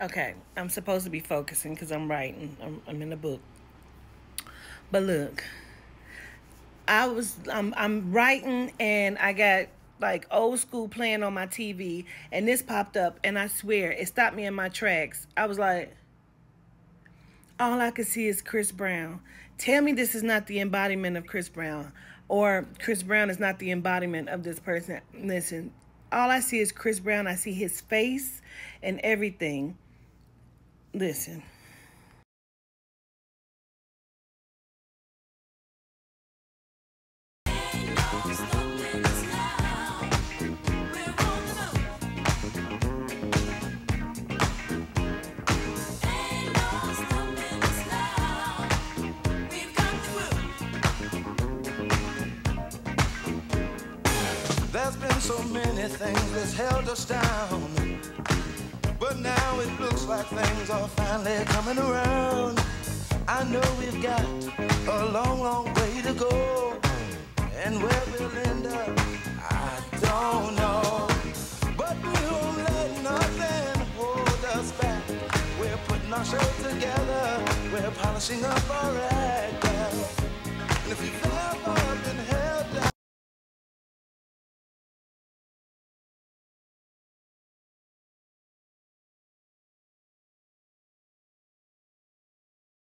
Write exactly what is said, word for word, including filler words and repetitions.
Okay, I'm supposed to be focusing because I'm writing. I'm, I'm in a book. But look, I was I'm I'm writing and I got like old school playing on my T V and this popped up and I swear it stopped me in my tracks. I was like, all I could see is Chris Brown. Tell me this is not the embodiment of Chris Brown, or Chris Brown is not the embodiment of this person. Listen, all I see is Chris Brown. I see his face and everything. Listen. There's been so many things that's held us down, but now it looks like things are finally coming around. I know we've got a long, long way to go, and where we'll end up, I don't know. But we won't let nothing hold us back. We're putting our show together, we're polishing up our act. And if you